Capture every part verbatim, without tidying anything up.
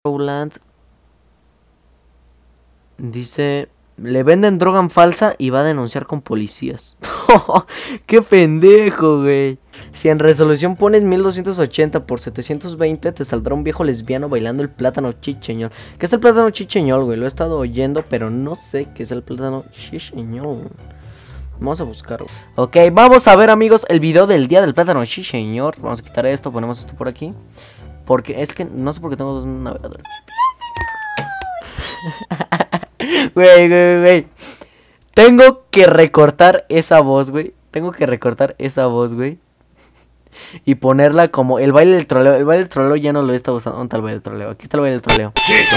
Rowland dice, le venden droga falsa y va a denunciar con policías. ¡Qué pendejo, güey! Si en resolución pones mil doscientos ochenta por setecientos veinte, te saldrá un viejo lesbiano bailando el plátano chicheñol. ¿Qué es el plátano chicheñol, güey? Lo he estado oyendo, pero no sé qué es el plátano chicheñol. Vamos a buscarlo. Ok, vamos a ver, amigos, el video del día del plátano chicheñol. Vamos a quitar esto, ponemos esto por aquí. Porque es que no sé por qué tengo dos navegadores. Güey, güey, güey. Tengo que recortar esa voz, güey. Tengo que recortar esa voz, güey. Y ponerla como el baile del troleo. El baile del troleo ya no lo he estado usando. ¿Dónde está el baile del troleo? Aquí está el baile del troleo.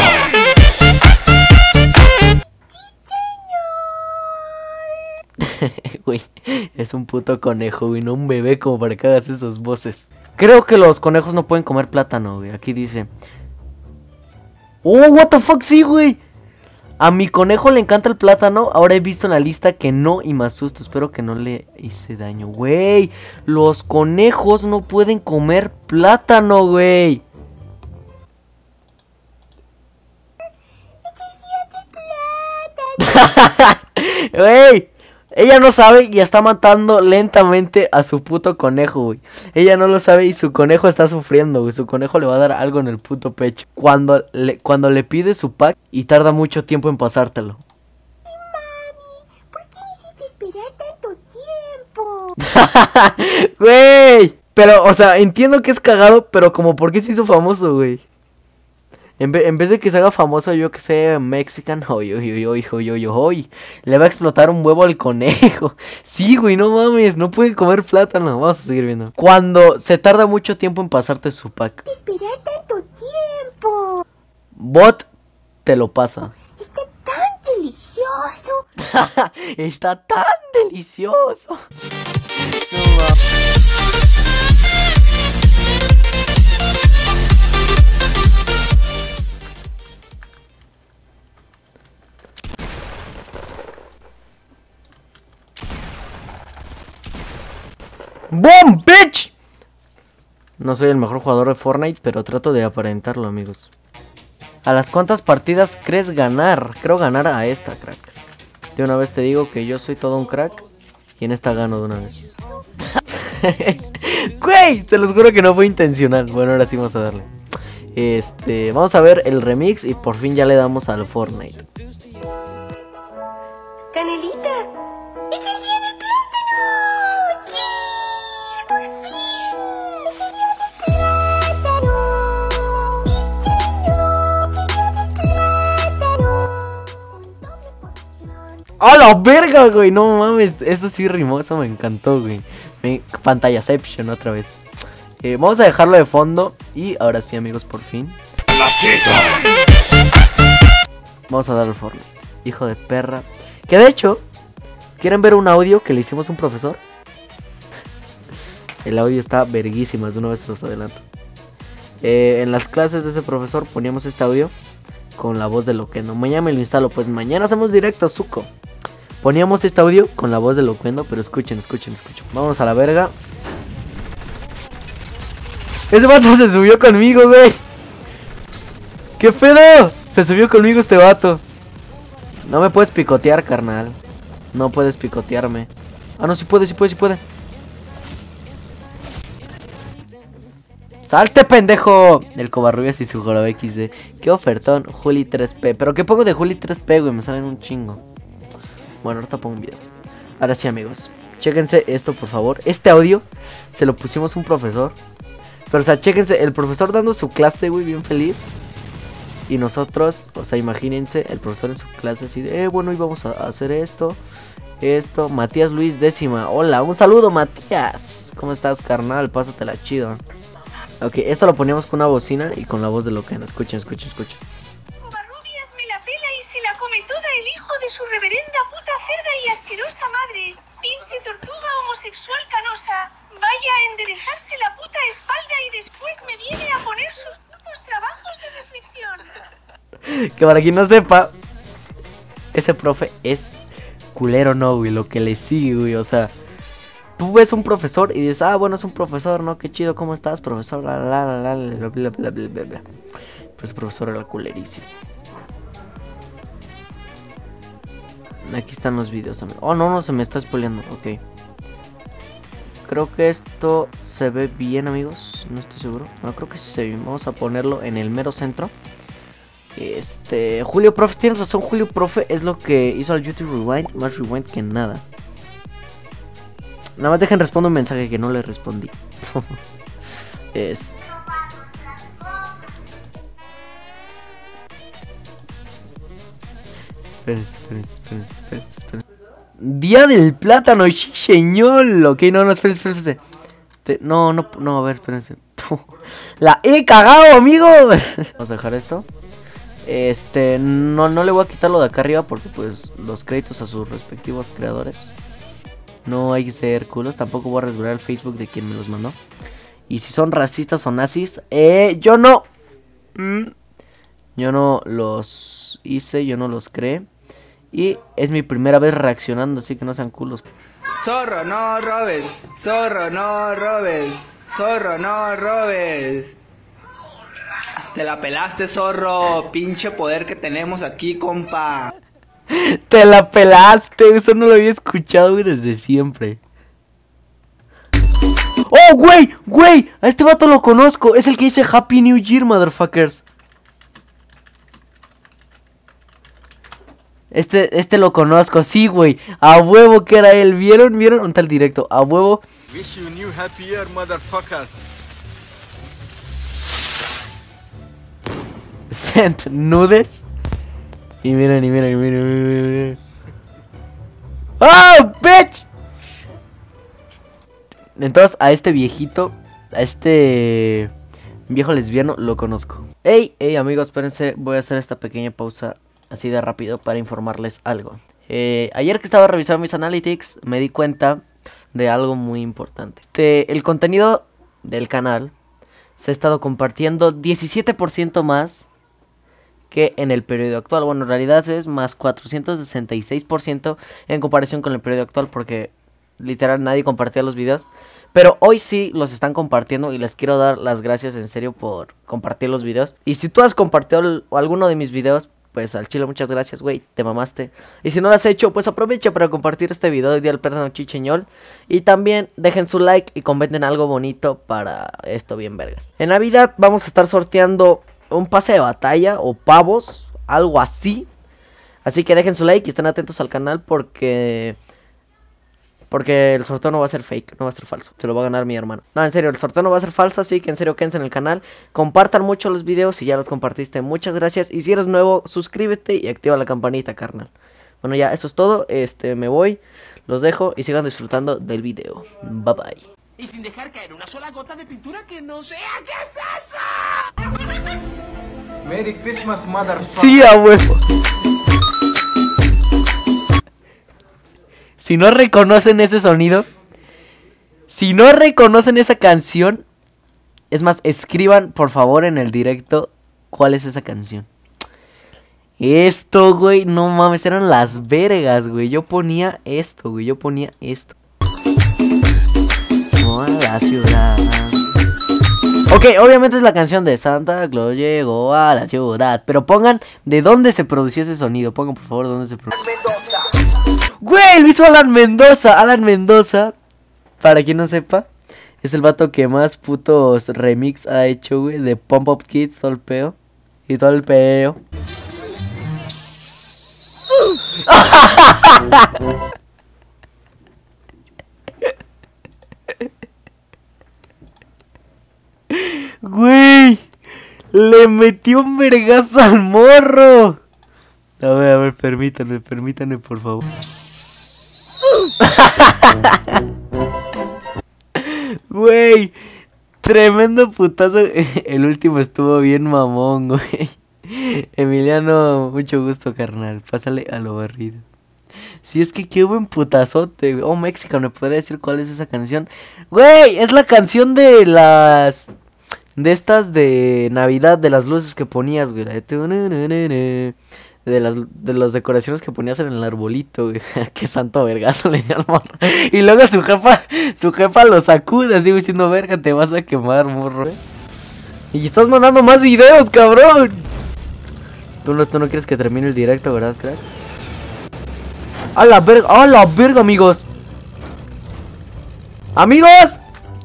Güey, es un puto conejo, güey. No un bebé como para que hagas esas voces. Creo que los conejos no pueden comer plátano, güey. Aquí dice. Oh, what the fuck, sí, güey. A mi conejo le encanta el plátano. Ahora he visto en la lista que no y me asusto. Espero que no le hice daño. Güey, los conejos no pueden comer plátano, güey. Güey, ella no sabe y está matando lentamente a su puto conejo, güey. Ella no lo sabe y su conejo está sufriendo, güey. Su conejo le va a dar algo en el puto pecho Cuando le, cuando le pide su pack y tarda mucho tiempo en pasártelo. Mami, ¿por qué me hiciste esperar tanto tiempo? Güey, pero, o sea, entiendo que es cagado, pero como por qué se hizo famoso, güey. En, ve en vez de que se haga famoso, yo que sé, Mexican, hoy, hoy, hoy, hoy, hoy, hoy, hoy, le va a explotar un huevo al conejo. Sí, güey, no mames, no puede comer plátano. Vamos a seguir viendo. Cuando se tarda mucho tiempo en pasarte su pack. Esperar tanto tiempo. Bot te lo pasa. Está tan delicioso. Está tan delicioso. No mames. ¡Boom, bitch! No soy el mejor jugador de Fortnite, pero trato de aparentarlo, amigos. ¿A las cuántas partidas crees ganar? Creo ganar a esta, crack. De una vez te digo que yo soy todo un crack. Y en esta gano de una vez. ¡Güey! Se los juro que no fue intencional. Bueno, ahora sí vamos a darle. Este, vamos a ver el remix y por fin ya le damos al Fortnite. Canelita, es el día del plátano. ¡Sí! ¡Por fin! ¡Es el día del plátano! ¡Mi sueño! ¡Qué día del plátano! Con doble porción. ¡A la verga, güey! No mames, eso sí rimó, eso me encantó, güey. Me... Pantallaception otra vez. Eh, vamos a dejarlo de fondo. Y ahora sí, amigos, por fin vamos a dar al Fortnite. Hijo de perra. Que de hecho, ¿quieren ver un audio que le hicimos a un profesor? El audio está verguísima, de una vez se los adelanto. eh, En las clases de ese profesor poníamos este audio con la voz de Loquendo. Mañana me lo instalo, pues mañana hacemos directo, suco. Poníamos este audio con la voz de Loquendo, pero escuchen, escuchen, escuchen. Vamos a la verga. Ese vato se subió conmigo, güey. ¿Qué pedo? Se subió conmigo este vato. No me puedes picotear, carnal. No puedes picotearme. Ah, no, sí puede, sí puede, sí puede. ¡Salte, pendejo! El Covarrubias y su joroba equis de. ¡Qué ofertón! Juli tres P. ¿Pero qué pongo de Juli tres P, güey? Me salen un chingo. Bueno, ahorita pongo un video. Ahora sí, amigos. Chéquense esto, por favor. Este audio se lo pusimos a un profesor. Pero, o sea, chéquense. El profesor dando su clase, güey, bien feliz. Y nosotros, o sea, imagínense, el profesor en su clase así de, eh, bueno, hoy vamos a hacer esto, esto. Matías Luis décima, hola, un saludo, Matías. ¿Cómo estás, carnal? Pásatela chido. Ok, esto lo poníamos con una bocina y con la voz de Loquendo. Escuchen, escuchen, escuchen. Covarrubias me la pela y se la come toda el hijo de su reverenda puta cerda y asquerosa madre. Pinche tortuga homosexual canosa. Vaya a enderezarse la puta espalda y después me viene a poner sus putos trabajos de reflexión. Que para quien no sepa, ese profe es culero, no, güey, lo que le sigue, güey, o sea, tú ves un profesor y dices, ah, bueno, es un profesor, ¿no? Qué chido, ¿cómo estás, profesor? La, la, la, la, bla, bla, bla, bla, bla, bla. Pero ese profesor era culerísimo. Aquí están los videos, amigo. Oh, no, no, se me está spoileando. Ok. Creo que esto se ve bien, amigos. No estoy seguro. No, creo que sí se ve bien. Vamos a ponerlo en el mero centro. Este... Julio Profe, tienes razón. Julio Profe es lo que hizo al YouTube Rewind. Más Rewind que nada. Nada más dejen responder un mensaje que no le respondí. Este... Esperen, esperen, esperen, esperen, esperen. Día del plátano, sí, señor. Ok, no, no, esperen, esperen, esperen. Te- No, no, no, a ver, espérense. La he cagado, amigo. Vamos a dejar esto. Este, no, no le voy a quitar lo de acá arriba porque pues los créditos a sus respectivos creadores. No hay que ser culos, tampoco voy a resguardar el Facebook de quien me los mandó. Y si son racistas o nazis, eh, yo no. Mm, yo no los hice, yo no los creé. Y es mi primera vez reaccionando, así que no sean culos. Zorro, no robes. Zorro, no robes. Zorro, no robes. Te la pelaste, zorro. Pinche poder que tenemos aquí, compa. Te la pelaste, eso no lo había escuchado, güey, desde siempre. ¡Oh, güey! ¡Güey! A este vato lo conozco. Es el que dice Happy New Year, motherfuckers. Este, este lo conozco, sí, güey. A huevo que era él. ¿Vieron? ¿Vieron? Un tal directo. A huevo. Wish you new happy year, motherfuckers. Sent nudes. Y miren, y miren, y miren, y miren, y miren. ¡Oh, bitch! Entonces a este viejito, a este viejo lesbiano lo conozco. Ey, ey, amigos, espérense. Voy a hacer esta pequeña pausa así de rápido para informarles algo. eh, Ayer que estaba revisando mis analytics me di cuenta de algo muy importante. De, el contenido del canal se ha estado compartiendo diecisiete por ciento más que en el periodo actual. Bueno, en realidad es más cuatrocientos sesenta y seis por ciento en comparación con el periodo actual, porque literal nadie compartía los videos. Pero hoy sí los están compartiendo y les quiero dar las gracias en serio por compartir los videos. Y si tú has compartido el, alguno de mis videos, pues al chile muchas gracias, güey, te mamaste. Y si no lo has hecho, pues aprovecha para compartir este video de Día del Plátano Chicheñol. Y también dejen su like y comenten algo bonito para esto bien vergas. En Navidad vamos a estar sorteando un pase de batalla o pavos, algo así. Así que dejen su like y estén atentos al canal porque... Porque el sorteo no va a ser fake, no va a ser falso. Se lo va a ganar mi hermano. No, en serio, el sorteo no va a ser falso, así que en serio quédense en el canal. Compartan mucho los videos si ya los compartiste. Muchas gracias. Y si eres nuevo, suscríbete y activa la campanita, carnal. Bueno, ya, eso es todo. Este, me voy. Los dejo y sigan disfrutando del video. Bye bye. Y sin dejar caer una sola gota de pintura que no sea. ¿Qué es eso? Merry Christmas, motherfucker. Sí, a huevo. Si no reconocen ese sonido, si no reconocen esa canción, es más, escriban por favor en el directo cuál es esa canción. Esto, güey, no mames, eran las vergas, güey. Yo ponía esto, güey, yo ponía esto. No a la ciudad. Ok, obviamente es la canción de Santa Claus llegó a la ciudad. Pero pongan de dónde se producía ese sonido. Pongan por favor de dónde se producía. Güey, lo hizo Alan Mendoza. Alan Mendoza, para quien no sepa, es el vato que más putos remix ha hecho, güey, de Pump Up Kids, todo el peo. Y todo el peo. Güey, le metió un vergazo al morro. A ver, a ver, permítanme, permítanme, por favor. Güey, tremendo putazo. El último estuvo bien mamón, güey. Emiliano, mucho gusto, carnal. Pásale a lo barrido. Si es que qué buen putazote, güey. Oh, México, ¿me podría decir cuál es esa canción? Güey, es la canción de las... De estas de Navidad, de las luces que ponías, güey. La de... De las, de las decoraciones que ponías en el arbolito, güey. Qué santo vergazo le dio al morro. Y luego su jefa, su jefa lo sacude así, diciendo, verga, te vas a quemar, morro. Y estás mandando más videos, cabrón. Tú no, tú no quieres que termine el directo, ¿verdad, crack? ¡A la verga! ¡A la verga, amigos! ¡Amigos!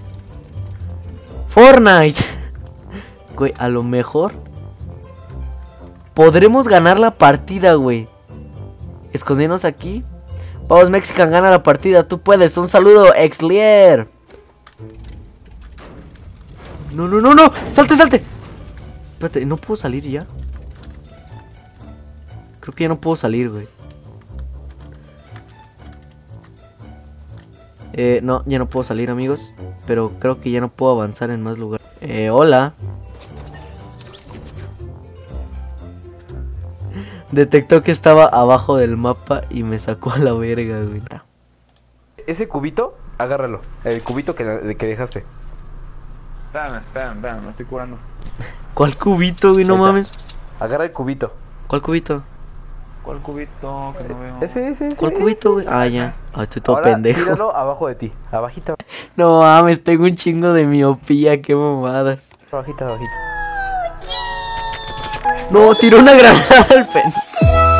Fortnite. Güey, a lo mejor podremos ganar la partida, güey. Escondiéndonos aquí. Vamos, Mexican, gana la partida. Tú puedes. Un saludo, Exlier. No, no, no, no. Salte, salte. Espérate, ¿no puedo salir ya? Creo que ya no puedo salir, güey. Eh, no, ya no puedo salir, amigos. Pero creo que ya no puedo avanzar en más lugares. Eh, hola. Detectó que estaba abajo del mapa y me sacó a la verga, güey. Ese cubito, agárralo. El cubito que, que dejaste. Espérame, espérame, espérame, me estoy curando. ¿Cuál cubito, güey? No Ahí está. mames. Agarra el cubito. ¿Cuál cubito? ¿Cuál cubito? Que no veo. Ese, ese, ese. ¿Cuál cubito, güey? Ah, ya. Ah, estoy todo Ahora, pendejo. tíralo abajo de ti. Abajita, No mames, tengo un chingo de miopía, qué mamadas. abajita, abajita. No, tiró una granada al pen.